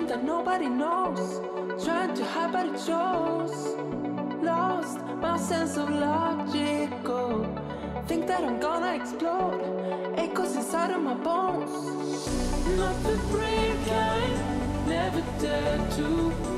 that nobody knows. Trying to hide but it shows. Lost my sense of logical. Think that I'm gonna explode. Echoes inside of my bones. Not the brave kind, never dare to